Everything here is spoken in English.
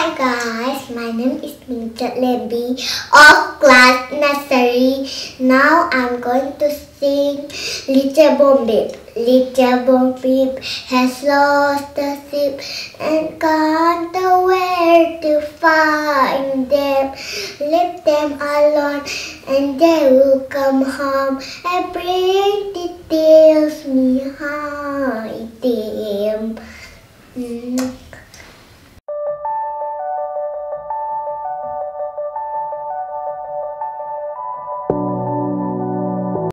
Hi guys, my name is Meitei of class nursery. Now I'm going to sing Little Bo-Peep. Little Bo-Peep has lost the sheep and gone nowhere to find them. Leave them alone and they will come home and bring the tales behind them.